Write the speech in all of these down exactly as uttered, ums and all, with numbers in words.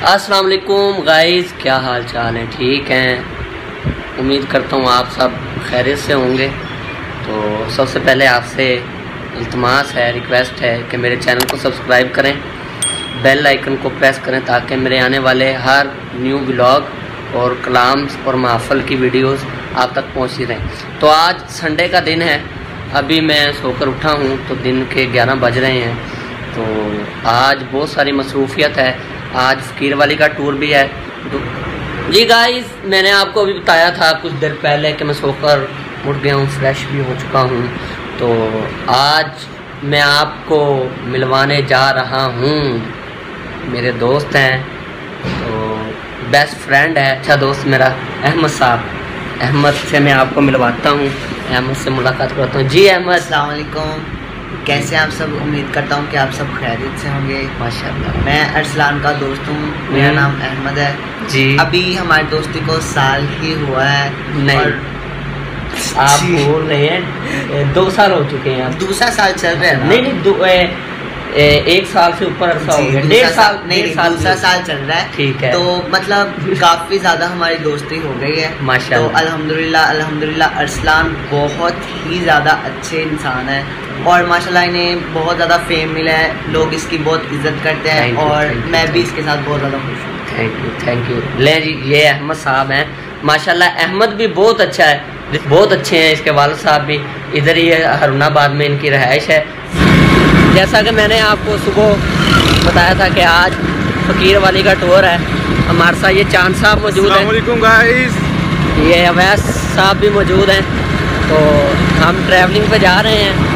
अस्सलाम वालेकुम गाइस, क्या हाल चाल है? ठीक हैं, उम्मीद करता हूँ आप सब खैरियत से होंगे। तो सबसे पहले आपसे इल्तमास है, रिक्वेस्ट है कि मेरे चैनल को सब्सक्राइब करें, बेल आइकन को प्रेस करें ताकि मेरे आने वाले हर न्यू ब्लॉग और कलाम्स और महफ़ल की वीडियोस आप तक पहुँचती रहें। तो आज संडे का दिन है, अभी मैं सोकर उठा हूँ तो दिन के ग्यारह बज रहे हैं। तो आज बहुत सारी मसरूफियत है, आज फ़कीर वाली का टूर भी है। तो जी गाइस, मैंने आपको अभी बताया था कुछ देर पहले कि मैं सोकर उठ गया हूँ, फ्रेश भी हो चुका हूँ। तो आज मैं आपको मिलवाने जा रहा हूँ, मेरे दोस्त हैं, तो बेस्ट फ्रेंड है, अच्छा दोस्त मेरा अहमद साहब। अहमद से मैं आपको मिलवाता हूँ, अहमद से मुलाकात करता हूँ। जी अहमद, अस्सलाम वालेकुम, कैसे आप सब? उम्मीद करता हूँ कि आप सब खैरियत से होंगे। माशाल्लाह। मैं अरसलान का दोस्त हूँ, मेरा नाम अहमद है जी। अभी हमारी दोस्ती को साल ही हुआ है। नहीं, और आप बोल रहे हैं दो साल हो चुके हैं, आप दूसरा साल चल रहा है ना? नहीं नहीं दो, ए, ए, एक साल से ऊपर अरसा हो गया, डेढ़ साल नहीं साल दूसरा साल चल रहा है। ठीक है, तो मतलब काफ़ी ज़्यादा हमारी दोस्ती हो गई है माशाल्लाह। तो अल्हम्दुलिल्लाह अल्हम्दुलिल्लाह अरसलान बहुत ही ज़्यादा अच्छे इंसान है और माशाल्लाह इन्हें बहुत ज़्यादा फेम मिला है, लोग इसकी बहुत इज्जत करते हैं। Thank you, और thank you, मैं भी thank इसके साथ बहुत ज़्यादा खुश हूँ। Thank you thank you. ले जी, ये अहमद साहब हैं, माशाल्लाह। अहमद भी बहुत अच्छा है, बहुत अच्छे हैं। इसके वालिद साहब भी इधर ही है, हरुनाबाद में इनकी रहाइश है। जैसा कि मैंने आपको सुबह बताया था कि आज फ़कीर वाली का टूर है, हमारे साथ ये चांद साहब मौजूद हैं। अस्सलामुअलैकुम गाइस, ये अवैस साहब भी मौजूद हैं। तो हम ट्रैवलिंग पे जा रहे हैं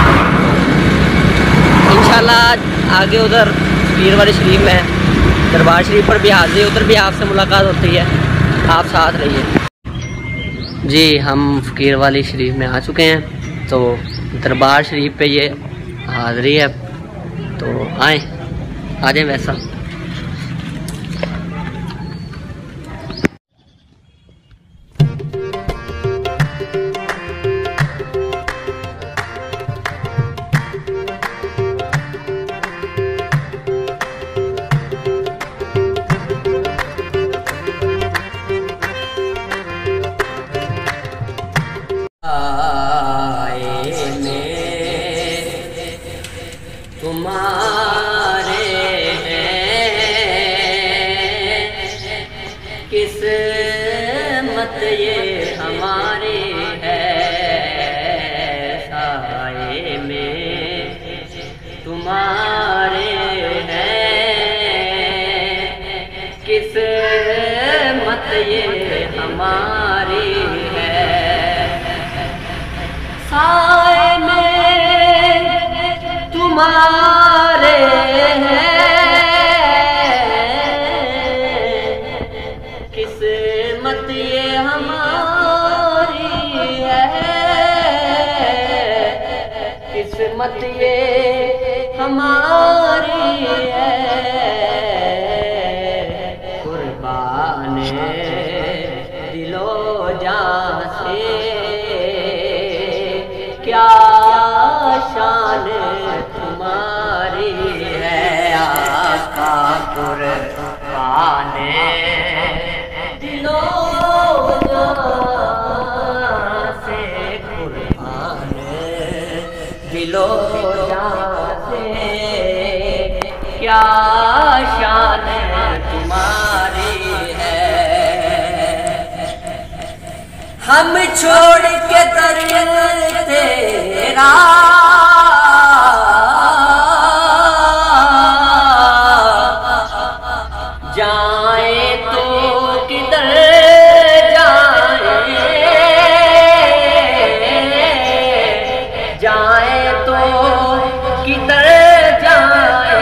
इंशाल्लाह। आगे उधर फ़कीर वाली शरीफ में दरबार शरीफ पर भी हाजिर, उधर भी आपसे मुलाकात होती है, आप साथ रहिए। जी, हम फ़कीर वाली शरीफ में आ चुके हैं। तो दरबार शरीफ पे ये हाज़िरी है, तो आए आ जाए वैसा। तुम्हारे किस्मत ये हमारे है, साए में तुम्हारे हैं, किस्मत ये हमारी है, साए में तुम्हारे हैं, किस्मत ये हमारी है, किस्मत ये हमारी है। कुर्बान दिलो जान से क्या शान तुम्हारी है, आका कुर्बान दिलो जान से, कुर्बान दिलो जान से क्या शान तुम्हारी है। हम छोड़ के दर तेरा जाए तो किधर जाए, जाए तो किधर जाए,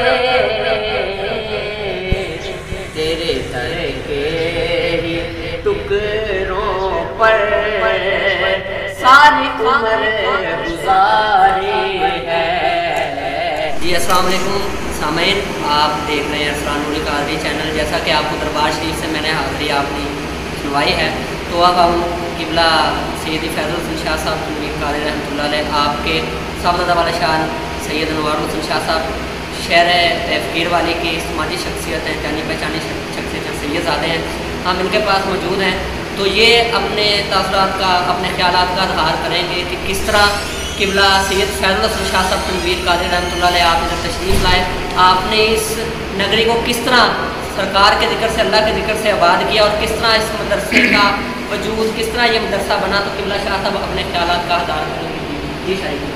तेरे दर के ही टुकड़ों पर सारी उम्र गुजारी है। जी अस्सलाम वालेकुम सामईन, आप देख रहे हैं अरसलान कादरी चैनल। जैसा कि आपको दरबार शरीफ से मैंने हाज़िरी आपकी सुनवाई है, तो अब हम किबला सैयद फैज़ल हुसैन शाह साहब कादरी रहमतुल्लाह अलैह, आपके साहबजादा वाला शान सैयद अनवार हुसैन शाह साहब शहर है फ़कीर वाली की समाजी शख्सियत हैं, जानी पहचानी शख्सियत सैयद ज़ादे हैं, हम इनके पास मौजूद हैं। तो ये अपने तासुरात का, अपने ख्यालात का इज़हार करेंगे कि किस तरह क़िबला सैयद फैज़ुल हसन शाह साहब तनवीर क़ादरी रहमतुल्लाह अलैह आप इधर तशरीफ़ लाए, आपने इस नगरी को किस तरह सरकार के ज़िक्र से, अल्लाह के ज़िक्र से आबाद किया और किस तरह इस मदरसे का वजूद, किस तरह ये मदरसा बना। तो क़िबला शाह साहब अपने ख्यालात का इज़हार करेंगे। जी शाही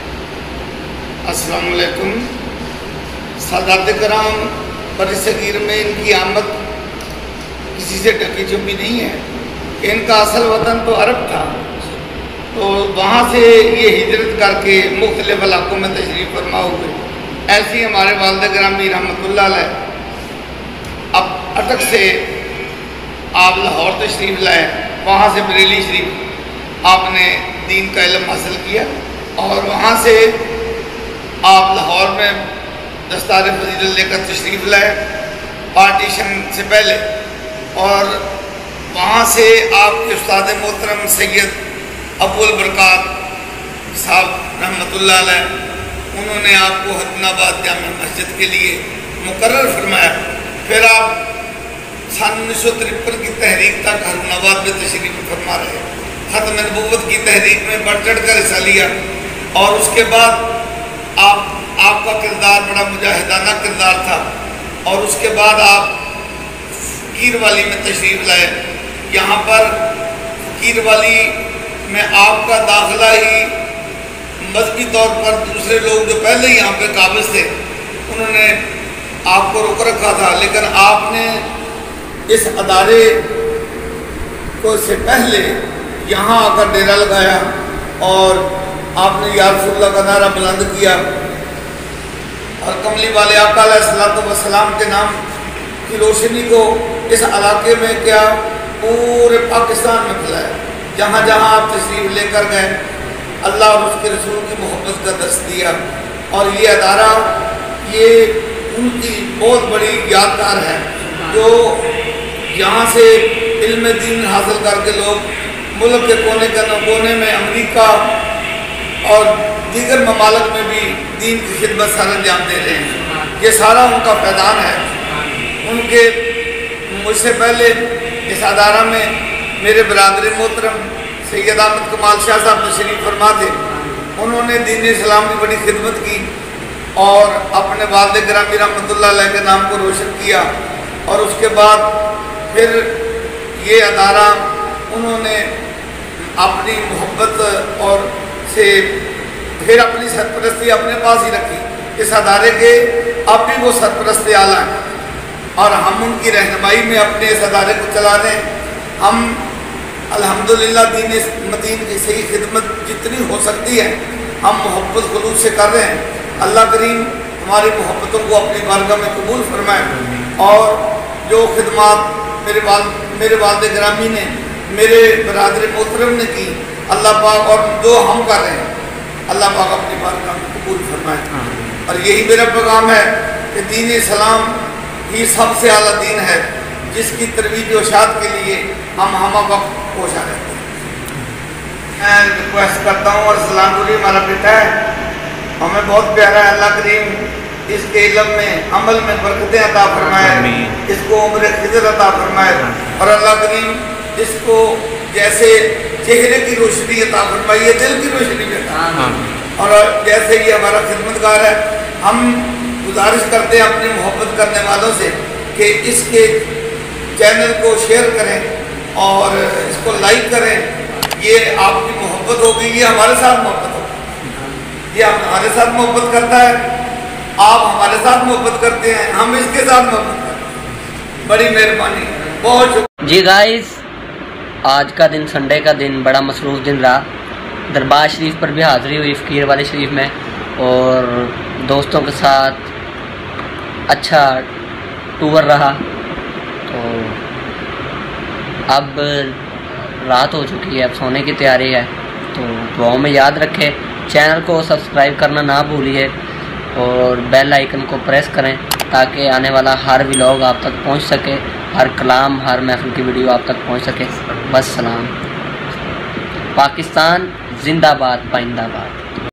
अस्सलाम वालेकुम। सादात कराम, बरसगीर में इनकी आमद किसी से ढकी छुपी नहीं है। इनका असल वतन तो अरब था, तो वहाँ से ये हिजरत करके मुख्तलिफ इलाकों में तशरीफ़ फरमा हुए। ऐसे ही हमारे वालिद गिरामी रहमतुल्लाह अलैह अब अटक से आप लाहौर तशरीफ़ लाए, वहाँ से बरेली शरीफ आपने दीन का इल्म हासिल किया और वहाँ से आप लाहौर में दस्तार फजीलत लेकर तशरीफ़ लाए पार्टीशन से पहले, और वहाँ से आपके उस्ताद मोहतरम सैयद अबुल बरक़ात साहब रहमतुल्लाह अलैह, उन्होंने आपको हदनाबाद जामा मस्जिद के लिए मुकर्रर फरमाया। फिर आप सन उन्नीस सौ तिरपन की तहरीक तक हदनाबाद में तशरीफ़ फरमा रहे, ख़त्म नबूवत की तहरीक में बढ़ चढ़ कर हिस्सा लिया, और उसके बाद आप आपका किरदार बड़ा मुजाहिदाना किरदार था, और उसके बाद आप फ़कीर वाली में तशरीफ़ लाए। यहाँ पर फ़कीर वाली में आपका दाखिला ही मजहबी तौर पर दूसरे लोग जो पहले ही यहाँ पे काबिज़ थे उन्होंने आपको रोक रखा था, लेकिन आपने इस अदारे को से पहले यहाँ आकर डेरा लगाया और आपने या रसूलल्लाह का नारा बुलंद किया और कमली वाले आका अलैहिस्सलातु वस्सलाम के नाम की रोशनी को इस इलाके में क्या पूरे पाकिस्तान में फैलाया। जहाँ जहाँ आप तशरीफ़ लेकर गए अल्लाह और उसके रसूल की मोहब्बत का दर्स दिया, और ये अदारा ये उनकी बहुत बड़ी यादगार है जो यहाँ से इल्म दीन हासिल करके लोग मुल्क के कोने कोने में अमेरिका और दीगर ममालिक में भी दीन की खिदमत सर अंजाम दे रहे हैं। ये सारा उनका पैदान है। उनके मुझसे पहले इस अदारा में मेरे बरादर मोहतरम सैयद अहमद कमाल शाह साहब तशरीफ़ फरमा थे। उन्होंने दीन इस्लाम की बड़ी खिदमत की और अपने वालिद गिरामी रहमतुल्लाह अलैह के नाम को रोशन किया, और उसके बाद फिर ये अदारा उन्होंने अपनी मोहब्बत और से फिर अपनी सरपरस्ती अपने पास ही रखी। इस अदारे के अब भी वो सरपरस्त आला हैं और हम उनकी रहनुमाई में अपने इस अदारे को चला रहे हैं। हम अल्हम्दुलिल्लाह दीन मतीन की सही खिदमत जितनी हो सकती है हम मोहब्बत खुलूस से कर रहे हैं। अल्लाह करीम हमारी मोहब्बतों को अपनी बारगाह में कबूल फरमाए, और जो खिदमत मेरे वाल मेरे वालिद गिरामी ने, मेरे बरादर मोहतरम ने की, अल्लाह पाक, और जो हम कर रहे हैं अल्लाह पाक अपनी बारगाह में कबूल फरमाए। और यही मेरा पैगाम है कि दीन इस्लाम ही सबसे आला दीन है जिसकी तरवीज वशात के लिए हम हम वक्त कोशा रहते हैं। मैं रिक्वेस्ट करता हूँ, और सलामपुरी हमारा बेटा है, हमें बहुत प्यारा है। अल्लाह करीम इसके इल्म में अमल में बरकतें अता फरमाए, इसको उम्र खिजर अता फरमाए, और अल्लाह करीम इसको जैसे चेहरे की रोशनी अता फरमाइए, दिल की रोशनी भी अता, और जैसे ये हमारा खिदमतगार है, हम गुजारिश करते हैं अपनी मोहब्बत करने वालों से कि इसके चैनल को शेयर करें और इसको लाइक करें। ये आपकी मोहब्बत होगी, ये हमारे साथ मोहब्बत होगी। ये हमारे साथ मोहब्बत करता है, आप हमारे साथ मोहब्बत करते हैं, हम इसके साथ मोहब्बत करते हैं। बड़ी मेहरबानी, बहुत शुक्रिया। जी गाइस, आज का दिन, संडे का दिन, बड़ा मसरूफ़ दिन रहा। दरबार शरीफ पर भी हाज़िरी हुई फ़कीर वाले शरीफ में, और दोस्तों के साथ अच्छा टूर रहा। तो अब रात हो चुकी है, अब सोने की तैयारी है। तो दुआओं में याद रखें, चैनल को सब्सक्राइब करना ना भूलिए और बेल आइकन को प्रेस करें ताकि आने वाला हर व्लॉग आप तक पहुंच सके, हर कलाम, हर महफिल की वीडियो आप तक पहुंच सके। बस सलाम। पाकिस्तान जिंदाबाद, पाइंदाबाद।